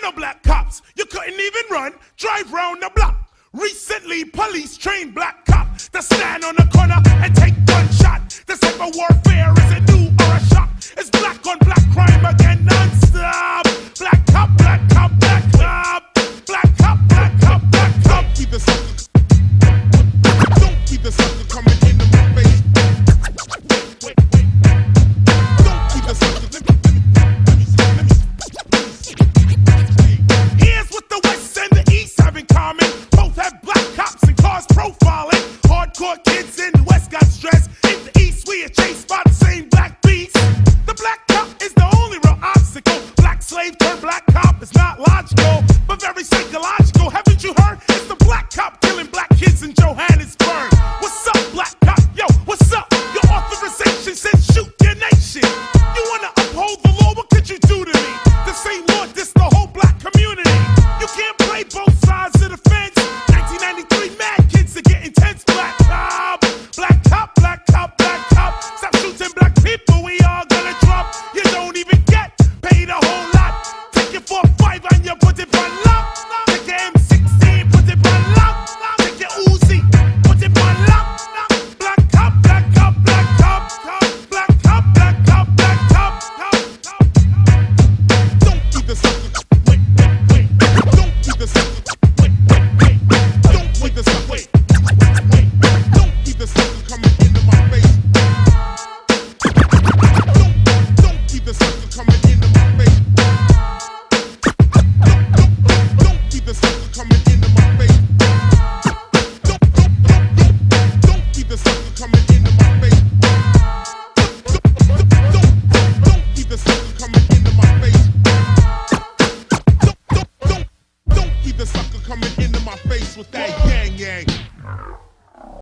no black cops. You couldn't even run, drive round the block. Recently, police trained black cops to stand on the corner and take one shot. This type of warfare isn't new or a shock. It's black on black crime again non-stop. Black cop, black cop, black cop. Black cop, black cop, black cop. Don't be the sucker. Don't be the sucker coming into my face. Don't be the sucker. Here's what the West and the East have in common. Both have black cops and cars profiling. Hardcore kids in the West got stressed. In the East, we are chased by the same black beast. The black cop is the only real obstacle. Black slave turned black cop is not logical, but very psychological. Haven't you heard? It's the black cop killing black kids in Johannesburg. What's up, black